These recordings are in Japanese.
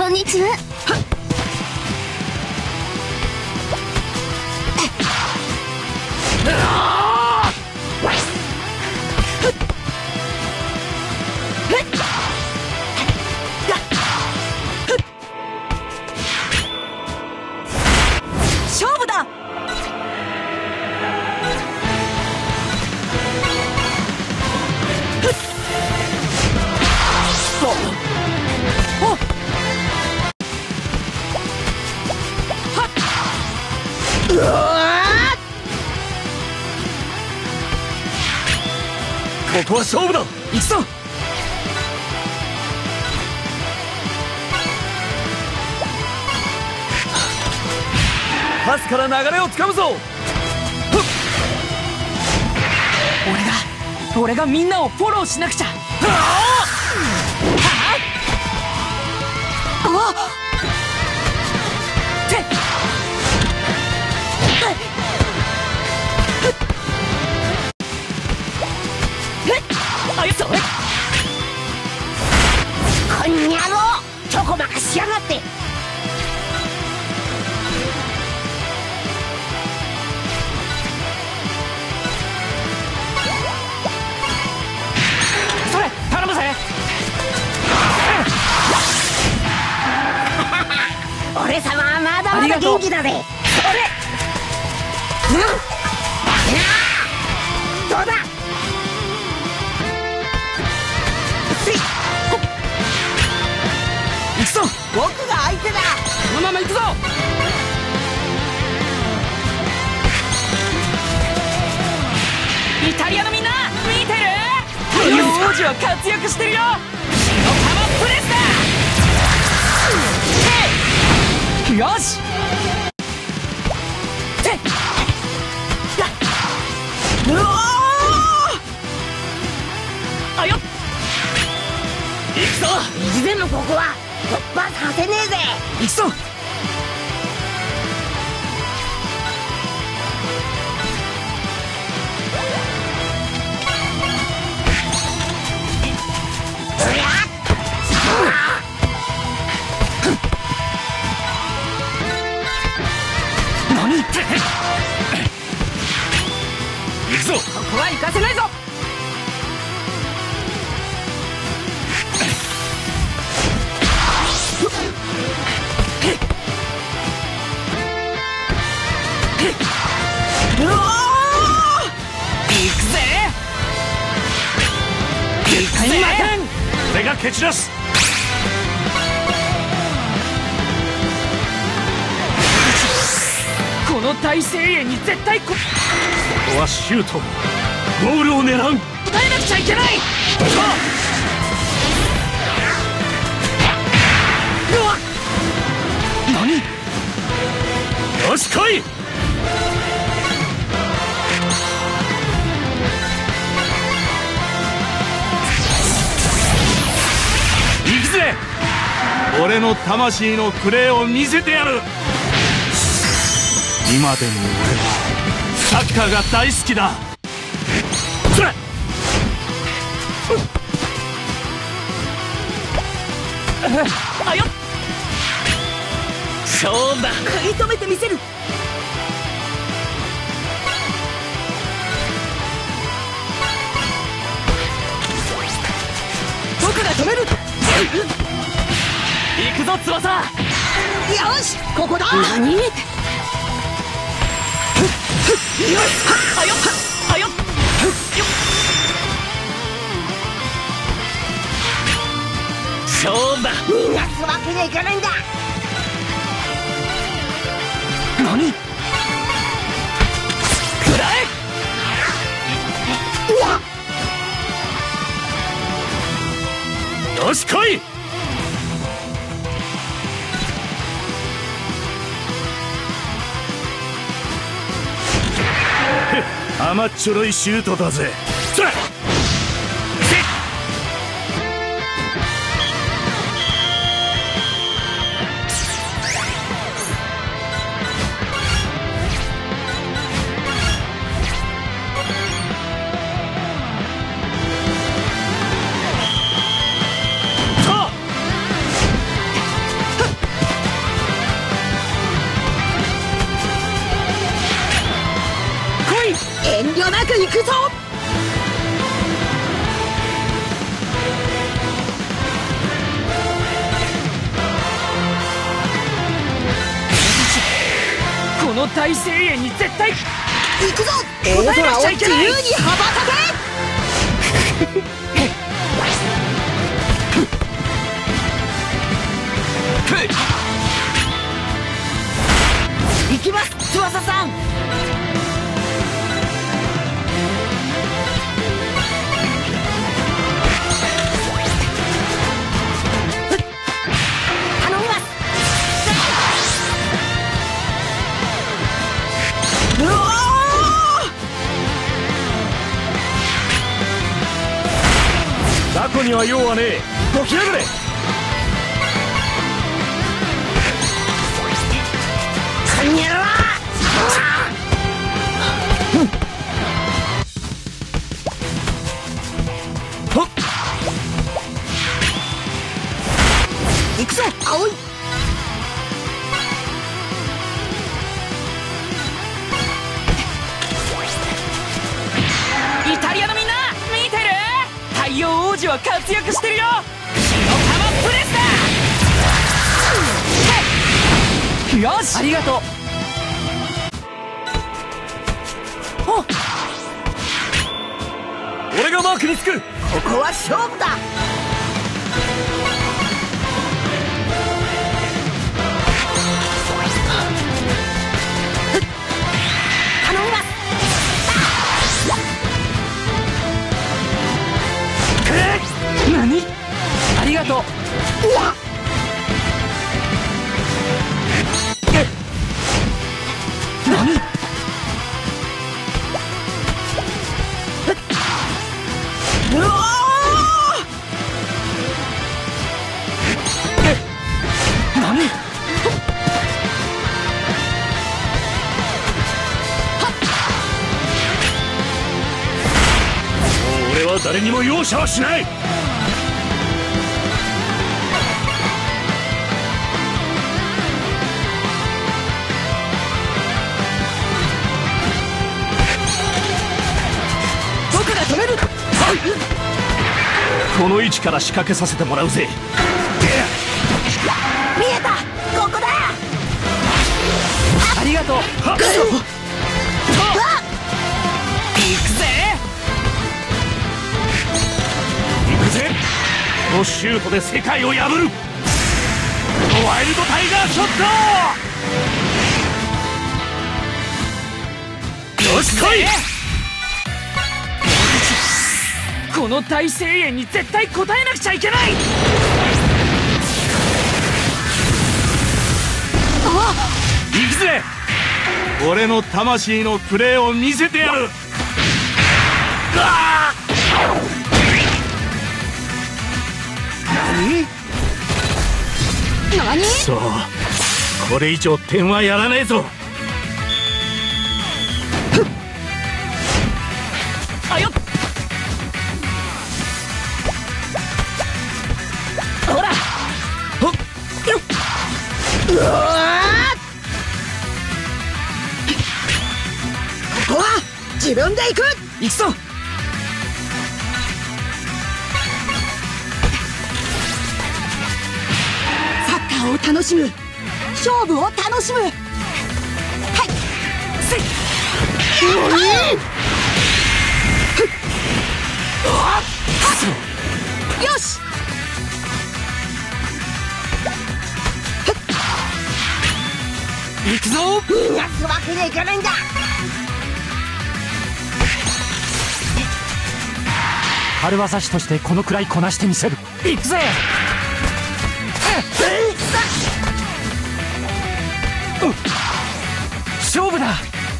んにちは。 勝負だ。 ここは勝負だ。行くぞ。パスから流れをつかむぞ。 俺がみんなをフォローしなくちゃ。 こんにゃろう、ちょこまかしやがって。 それ頼むぜ。 俺様はまだまだ元気だぜ。どうだ。 行くぞ。 僕が相手だ。 このまま行くぞ。イタリアのみんな見てる？王子は活躍してるよ。白玉プレスだ。よし。うわあよっ。 行くぞ。 いずれもここは突破させねえぜ。 行くぞ。何言って。 行くぞ。 ここは行かせないぞ。うわー！行くぜ。絶対に負けん。 俺が蹴散らす。 この大声援に絶対ここはシュート。ゴールを狙う。 答えなくちゃいけない。うわっ。何？ よし来い。行くぜ。俺の魂のプレーを見せてやる。今でも俺はサッカーが大好きだ。 あよっ。勝負だ。食い止めてみせる。僕が止める。行くぞ翼。 よし、ここだ。 何？よし。あよっあよっよっ。勝負だ。 逃がすわけにはいかないんだ。 何？食らえ。 よし来い。甘っちょろいシュートだぜ。それ。 大声援に絶対行くぞ、大空を自由に羽ばたけ。行きます、翼さん。頼みます。うわ雑魚には用はねえ。どきやがれ。 こんにゃろ。行くぞ、青い。 イタリアのみんな見てる？太陽王子は活躍してるよ。火の玉プレスだ。よし、ありがとう。 俺がマークにつく。 ここは勝負だ。頼みます。 何？ありがとう。何？ うわ何？ 俺は誰にも容赦はしない。 僕が止める。 この位置から仕掛けさせてもらうぜ。 見えた、ここだ。 ありがとう。行くぜ。 行くぜ。このシュートで世界を破る。ワイルドタイガーショット。よし来い。 この大声援に絶対応えなくちゃいけない。 行くぜ。俺の魂のプレーを見せてやる。 何？ そう、これ以上点はやらねえぞ。 あよっ。ほら。 うわここは自分で行く。 行くぞ。 サッカーを楽しむ、勝負を楽しむ。はい、せい。よし。 行くぞ。 逃がすわけにはいかないんだ。 春技師としてこのくらいこなしてみせる。行くぜ。勝負だ。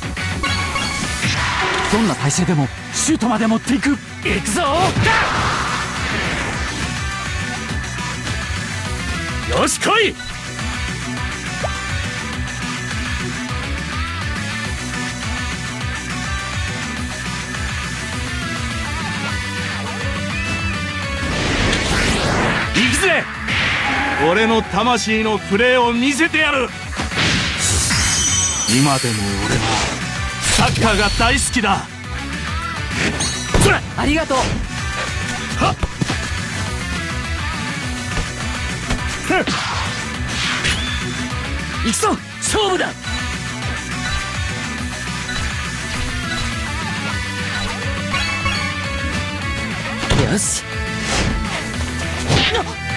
どんな体勢でもシュートまで持っていく。行くぞ。 よし来い。行くぜ。俺の魂のプレーを見せてやる。今でも俺はサッカーが大好きだ。 ありがとう。 はっ行くぞ。勝負だ。 よし